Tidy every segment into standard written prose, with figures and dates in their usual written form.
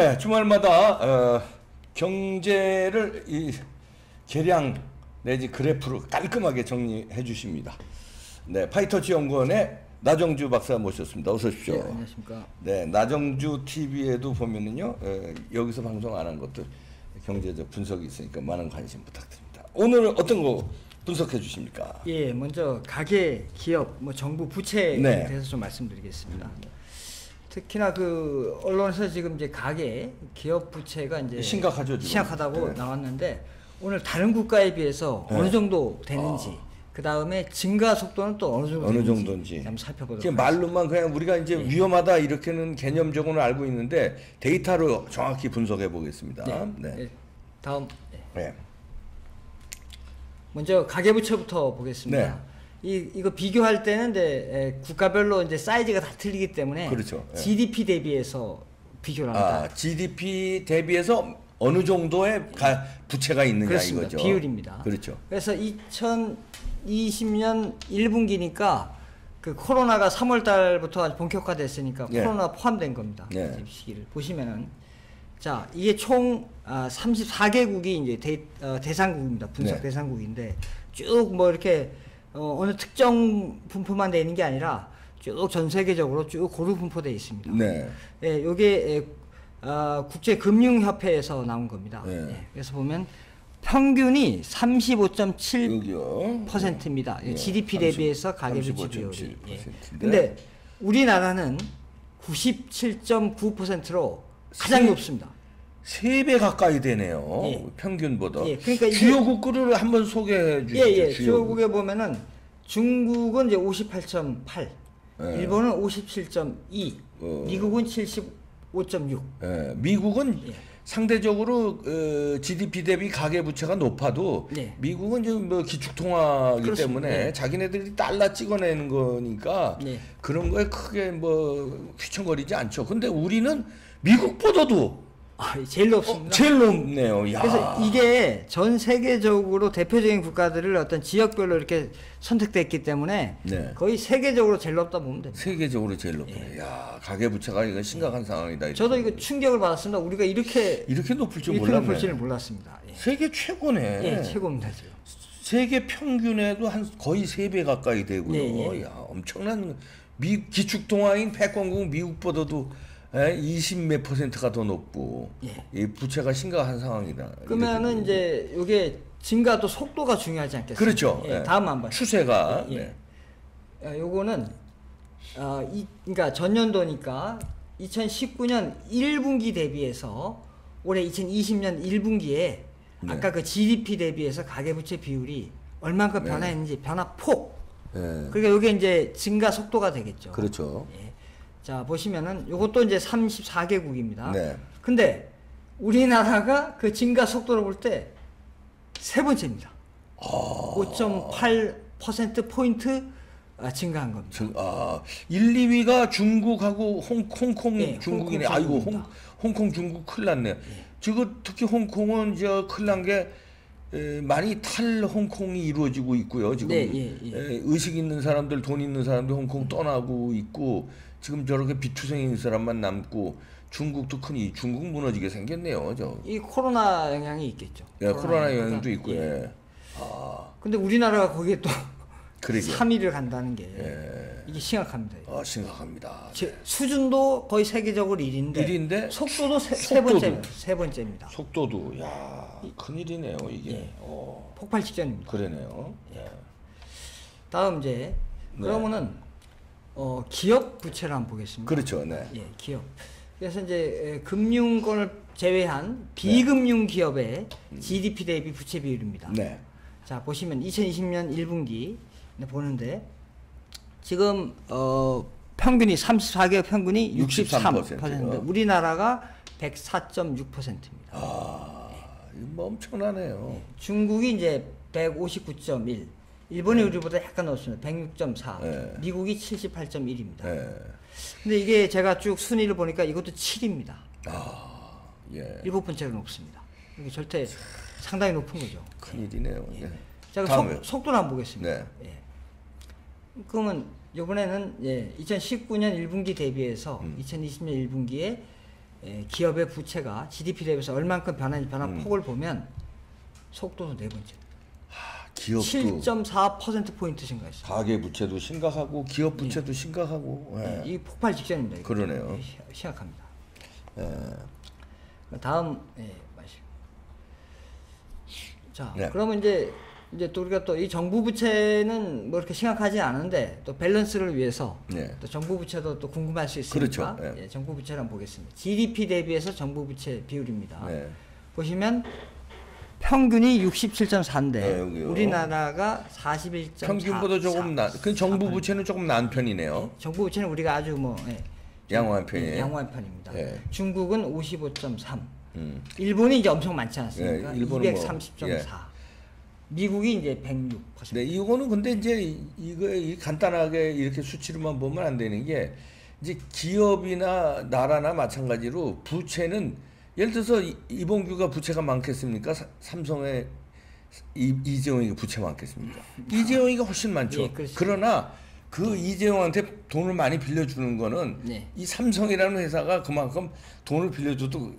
네, 주말마다 경제를 계량 내지 그래프로 깔끔하게 정리해 주십니다. 네, 파이터치 연구원의 나정주 박사 모셨습니다. 어서 오십시오. 네, 안녕하십니까. 네, 나정주 TV에도 보면은요, 여기서 방송 안 한 것들 경제적 분석이 있으니까 많은 관심 부탁드립니다. 오늘 어떤 거 분석해 주십니까? 예, 먼저 가계, 기업, 정부 부채에 네. 대해서 좀 말씀드리겠습니다. 특히나 그 언론에서 지금 이제 가계, 기업 부채가 이제 심각하죠, 지금. 심각하다고 네. 나왔는데 오늘 다른 국가에 비해서 네. 어느 정도 되는지, 그 다음에 증가 속도는 또 어느 정도인지 한번 살펴보도록 하겠습니다. 말로만 그냥 우리가 이제 위험하다 이렇게는 개념적으로는 알고 있는데 데이터로 정확히 분석해 보겠습니다. 네. 네. 다음. 네. 먼저 가계부채부터 보겠습니다. 이거 비교할 때는 이제 국가별로 이제 사이즈가 다 틀리기 때문에 그렇죠. GDP 대비해서 비교를 합니다. GDP 대비해서 어느 정도의 부채가 있느냐 그렇습니다. 이거죠. 비율입니다. 그렇죠. 그래서 2020년 1분기니까 그 코로나가 3월 달부터 아주 본격화됐으니까 코로나 포함된 겁니다. 시기를 보시면은 자, 이게 총 34개국이 이제 대상국입니다. 분석 대상국인데 쭉 이렇게 어느 특정 분포만 돼 있는 게 아니라 쭉 전 세계적으로 쭉 고루 분포되어 있습니다. 네. 예, 요게 국제금융협회에서 나온 겁니다. 그래서 보면 평균이 35.7%입니다. GDP 대비해서 가계부채 비율이. 근데 우리나라는 97.9%로 가장 높습니다. 3배 가까이 되네요. 평균보다. 그러니까 주요국들을 한번 소개해 주시죠. 주요국에 보면은 중국은 이제 58.8, 일본은 57.2, 미국은 75.6. 미국은 상대적으로 GDP 대비 가계부채가 높아도 미국은 지금 기축통화이기 때문에 자기네들이 달러 찍어내는 거니까 그런 거에 크게 휘청거리지 않죠. 근데 우리는 미국보다도 제일 높습니다. 제일 높네요. 야. 그래서 이게 전 세계적으로 대표적인 국가들을 어떤 지역별로 이렇게 선택됐기 때문에 거의 세계적으로 제일 높다 보면 됩니다. 세계적으로 제일 높네. 야, 가계부채가 이건 심각한 상황이다. 저도 이거 충격을 받았습니다. 우리가 이렇게 높을 줄 이렇게 몰랐네. 높을지는 몰랐습니다. 세계 최고네. 최고입니다. 지금. 세계 평균에도 거의 3배 가까이 되고요. 야, 엄청난 기축통화인 패권국 미국보다도 20몇 %가 더 높고 이 부채가 심각한 상황이다. 그러면은 이제 이게 증가도 속도가 중요하지 않겠습니까? 그렇죠. 다음 한번 추세가. 요거는 그러니까 전년도니까 2019년 1분기 대비해서 올해 2020년 1분기에 아까 그 GDP 대비해서 가계부채 비율이 얼만큼 변화했는지 변화폭. 그러니까 이게 이제 증가 속도가 되겠죠. 그렇죠. 자, 보시면은 요것도 이제 34개국입니다. 근데 우리나라가 그 증가 속도를 볼 때 세 번째입니다. 5.8% 포인트 증가한 겁니다. 1, 2위가 중국하고 홍콩 중국이네. 아이고 홍콩 중국 큰일 났네. 지금 특히 홍콩은 큰일 난 게 많이 탈 홍콩이 이루어지고 있고요. 지금 의식 있는 사람들, 돈 있는 사람들 홍콩 떠나고 있고 지금 저렇게 비투성인 사람만 남고 중국도 크니 중국 무너지게 생겼네요. 이 코로나 영향이 있겠죠. 코로나 영향도 있고. 근데 우리나라가 거기에 또 3위를 간다는 게 이게 심각합니다. 심각합니다. 수준도 거의 세계적으로 1위인데 속도도 세 번째입니다. 속도도 큰일이네요 이게. 폭발 직전입니다. 그러네요. 다음 이제 그러면은 기업 부채를 한번 보겠습니다. 그렇죠. 기업. 그래서 이제 금융권을 제외한 비금융 기업의 GDP 대비 부채 비율입니다. 자, 보시면 2020년 1분기 보는데 지금 평균이 34개국 평균이 63%, 우리나라가 104.6%입니다. 엄청나네요. 중국이 이제 159.1, 일본이 우리보다 약간 높습니다. 106.4, 미국이 78.1입니다. 근데 이게 제가 쭉 순위를 보니까 이것도 7입니다. 일곱 번째가 높습니다. 이게 절대 상당히 높은 거죠. 큰일이네요. 자, 속도를 한번 보겠습니다. 그러면 이번에는 2019년 1분기 대비해서 2020년 1분기에 기업의 부채가 GDP 대비해서 얼만큼 변한 폭을 보면 속도도 네 번째. 기업도 7.4%포인트 증가했어요. 가계 부채도 심각하고 기업 부채도 심각하고. 예. 이 폭발 직전입니다. 그러네요. 심각합니다. 다음 자, 그러면 이제 또 우리가 또 이 정부 부채는 뭐 이렇게 심각하지 않은데 또 밸런스를 위해서 또 정부 부채도 또 궁금할 수 있으니까 그렇죠. 정부 부채를 한번 보겠습니다. GDP 대비해서 정부 부채 비율입니다. 보시면 평균이 67.4인데 우리나라가 41.4. 평균보다 조금 그 정부 부채는 조금 난 편이네요. 정부 부채는 우리가 아주 뭐 양호한 편이에요. 양호한 편입니다. 중국은 55.3. 일본이 이제 엄청 많지 않습니까? 230.4. 미국이 이제 106%. 네, 이거는 근데 이제 이거 간단하게 이렇게 수치로만 보면 안 되는 게 이제 기업이나 나라나 마찬가지로 부채는 예를 들어서 이봉규가 부채가 많겠습니까? 삼성의 이재용이 부채 많겠습니까? 이재용이가 훨씬 많죠. 그러나 그 이재용한테 돈을 많이 빌려주는 거는 이 삼성이라는 회사가 그만큼 돈을 빌려줘도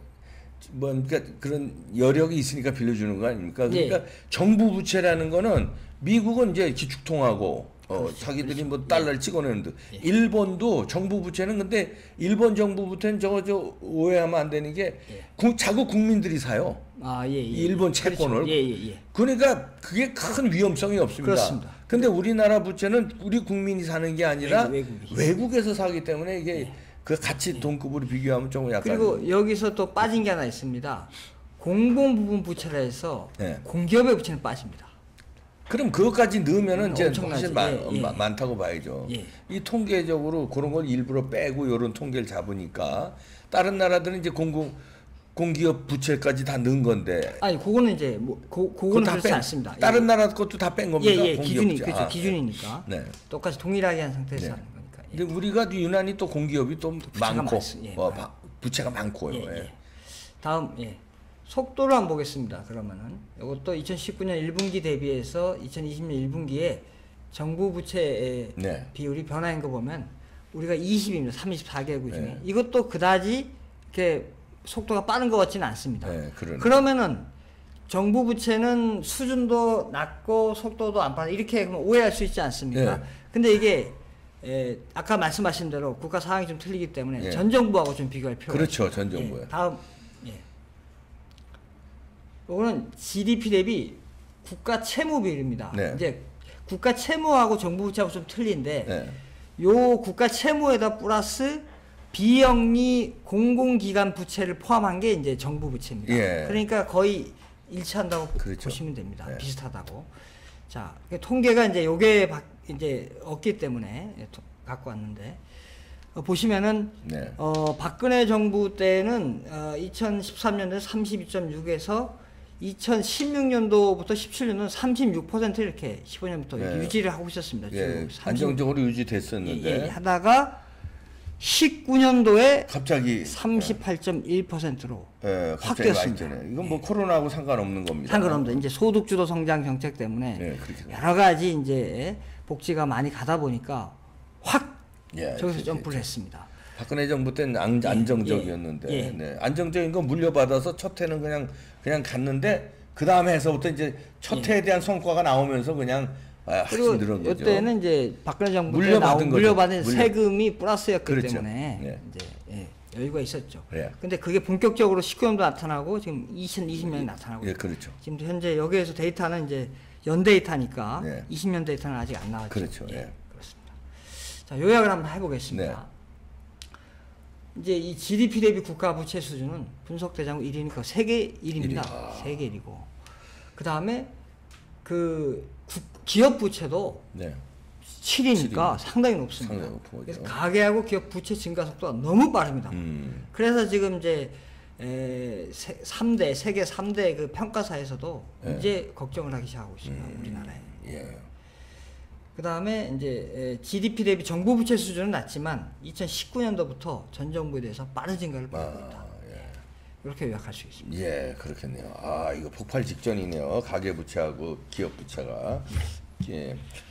그러니까 그런 여력이 있으니까 빌려주는 거 아닙니까? 그러니까 정부 부채라는 거는 미국은 이제 기축통화고 자기들이 뭐 달러를 찍어내는데 일본도 정부 부채는 근데 일본 정부 부채는 저거 오해하면 안 되는 게 자국 국민들이 사요. 일본 채권을. 그러니까 그게 큰 위험성이 없습니다. 그렇습니다. 근데 우리나라 부채는 우리 국민이 사는 게 아니라 외국에서 사기 때문에 이게 그 같이 돈급으로 비교하면 좀 약간. 그리고 여기서 또 빠진 게 하나 있습니다. 공공 부분 부채라 해서 공기업의 부채는 빠집니다. 그럼 그것까지 넣으면은 이제 사실 많다고 봐야죠. 이 통계적으로 그런 걸 일부러 빼고 이런 통계를 잡으니까 다른 나라들은 이제 공기업 부채까지 다 넣은 건데. 아니 그거는 이제 뭐 그거는 그렇지 않습니다. 다른 나라 것도 다 뺀 겁니다. 기준이 그렇죠. 기준이니까. 똑같이 동일하게 한 상태에서 하는 거니까. 근데 우리가 유난히 또 공기업이 또 많고 부채가 많고요. 다음 속도를 한번 보겠습니다. 그러면은 이것도 2019년 1분기 대비해서 2020년 1분기에 정부 부채의 비율이 변화한 거 보면 우리가 20입니다. 34개국 중에. 이것도 그다지 이렇게 속도가 빠른 것 같지는 않습니다. 그러면은 정부 부채는 수준도 낮고 속도도 안 빠르다 이렇게 오해할 수 있지 않습니까? 근데 이게 아까 말씀하신 대로 국가 상황이 좀 틀리기 때문에 전 정부하고 좀 비교할 필요가 있습니다. 그렇죠. 전 정부요. 다음 이거는 GDP 대비 국가 채무 비율입니다. 이제 국가 채무하고 정부 부채하고 좀 틀린데 요 국가 채무에다 플러스 비영리 공공기관 부채를 포함한 게 이제 정부 부채입니다. 그러니까 거의 일치한다고 보시면 됩니다. 비슷하다고. 자, 통계가 이제 요게 이제 없기 때문에 갖고 왔는데 보시면은 박근혜 정부 때는 2013년도에 32.6에서 2016년도부터 17년도는 36% 이렇게 15년부터 유지를 하고 있었습니다. 안정적으로 유지됐었는데 하다가 19년도에 갑자기 38.1%로 확 뛰었습니다. 이건 뭐 코로나하고 상관없는 겁니다. 상관없습니다. 이제 소득주도 성장 정책 때문에 여러 가지 이제 복지가 많이 가다 보니까 확 저기서 점프를 했습니다. 박근혜 정부 때는 안정적이었는데 안정적인 거 물려받아서 첫 해는 그냥 갔는데 그 다음에 해서부터 이제 첫 해에 대한 성과가 나오면서 그냥 그리고 이때는 이제 박근혜 정부 때 물려받은 세금이 플러스였기 때문에 이제 여유가 있었죠. 근데 그게 본격적으로 19년도 나타나고 지금 2020년에 나타나고 지금 현재 여기에서 데이터는 이제 연 데이터니까 20년 데이터는 아직 안 나왔죠. 그렇습니다. 자, 요약을 한번 해보겠습니다. 이제 이 GDP 대비 국가 부채 수준은 분석 대장국 1위니까 세계 1위입니다. 세계 1위고. 그 다음에 그 기업 부채도 7위니까 상당히 높습니다. 그래서 가계하고 기업 부채 증가 속도가 너무 빠릅니다. 그래서 지금 이제 3대 세계 3대 그 평가사에서도 이제 걱정을 하기 시작하고 있습니다. 우리나라에. 그 다음에 이제 GDP 대비 정부 부채 수준은 낮지만 2019년도부터 전 정부에 대해서 빠른 증가를 보이고 있다. 이렇게 요약할 수 있습니다. 그렇겠네요. 이거 폭발 직전이네요. 가계 부채하고 기업 부채가.